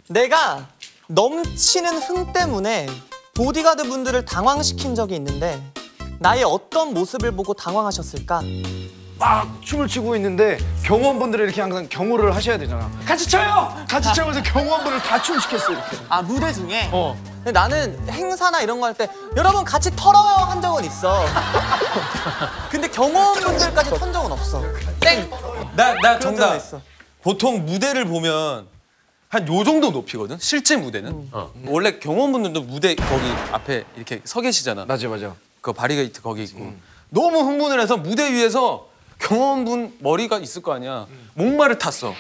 내가 넘치는 흥 때문에 보디가드 분들을 당황시킨 적이 있는데 나의 어떤 모습을 보고 당황하셨을까? 막 춤을 추고 있는데 경호원분들이 이렇게 항상 경호를 하셔야 되잖아. 같이 춰요! 같이 춰면서 경호원분을 다 춤시켰어 이렇게. 아, 무대 중에? 근데 나는 행사나 이런 거 할 때 여러분 같이 털어요 한 적은 있어. 근데 경호원분들까지 턴 적은 없어. 땡! 나 정답. 있어. 보통 무대를 보면 한 요 정도 높이거든. 실제 무대는. 원래 경호원분들도 무대 거기 앞에 이렇게 서 계시잖아. 맞아. 그 바리게이트 거기 있고. 너무 흥분을 해서 무대 위에서 경호원분 머리가 있을 거 아니야. 목마를 탔어.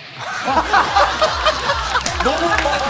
너무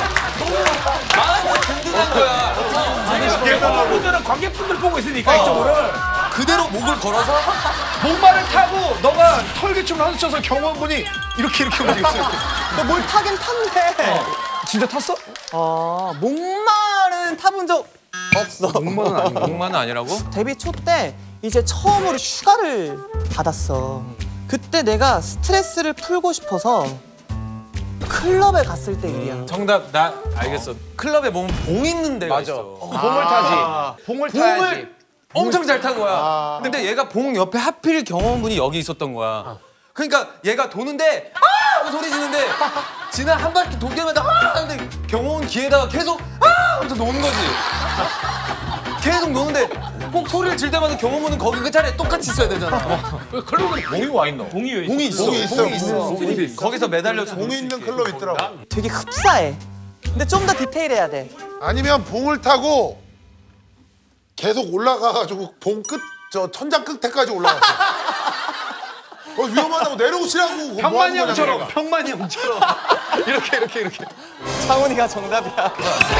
마음이 든든한 거야. 경호원분들은 관객분들 보고 있으니까 이쪽으로. 그대로 목을 걸어서 목마를 타고 너가 털기춤을 하나 쳐서 경호원분이 이렇게 움직였어. 너 뭘 타긴 탔네. 진짜 탔어? 아, 목마른 타본 적 없어. 목마는 아니고. 목마는 아니라고? 데뷔 초 때 이제 처음으로 휴가를 받았어. 그때 내가 스트레스를 풀고 싶어서 클럽에 갔을 때 일이야. 정답 나 알겠어. 클럽에 보면 봉 있는 데가 맞아. 있어. 봉을 타지. 봉을 타야지. 봉을 엄청 잘 탄 거야. 근데 얘가 봉 옆에 하필 경호원분이 여기 있었던 거야. 그러니까 얘가 도는데 아! 하고 소리 지는데 지나 한 바퀴 돌 때마다 아! 하는데 경호원 귀에다가 계속 아! 하면서 노는 거지. 계속 노는데 꼭 소리를 질 때마다 경호원은 거기 그 자리에 똑같이 있어야 되잖아. 클럽에 봉이 와 있노? 봉이 있어. 봉이 있어. 거기서 매달려서 봉이 있는 클럽 있더라고. 되게 흡사해. 근데 좀 더 디테일해야 돼. 아니면 봉을 타고 계속 올라가가지고 봉 끝, 저 천장 끝에까지 올라갔어. 위험하다고 내려오시라고. 병만이 형처럼. 병만이 형처럼. 이렇게. 창훈이가 정답이야.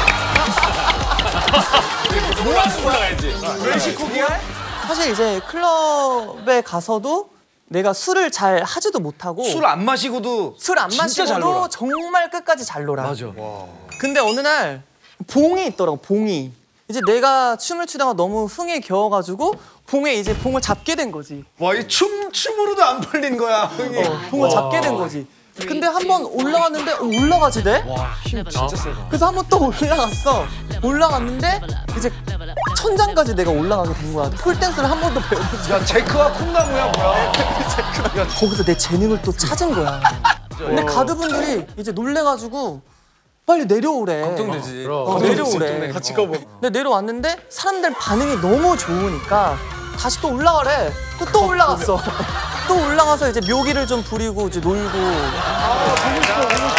올라가야지. 외식국이야? 사실 이제 클럽에 가서도 내가 술을 잘 하지도 못하고 술 안 마시고도 술 안 진짜 잘 놀아. 마시고도 정말 끝까지 잘 놀아. 맞아. 근데 어느 날 봉이 있더라고, 봉이. 이제 내가 춤을 추다가 너무 흥에 겨워가지고 봉을 잡게 된 거지. 와, 이 춤으로도 안 풀린 거야. 흥이. 봉을 잡게 된 거지. 근데 한 번 올라갔는데 올라가지 돼? 와, 힘 진짜 세다. 그래서 한 번 또 올라갔어. 올라갔는데 이제 천장까지 내가 올라가게 된 거야. 폴댄스를 한 번도 배워보지. 야, 제크와 콩나무야, 뭐야. 거기서 내 재능을 또 찾은 거야. 근데 가드분들이 이제 놀래가지고 빨리 내려오래. 걱정되지. 내려오래. 같이 가보. 근데 내려왔는데 사람들 반응이 너무 좋으니까 다시 또 올라가래. 또 올라갔어. 또 올라가서 이제 묘기를 좀 부리고 이제 놀고. 보고 싶어.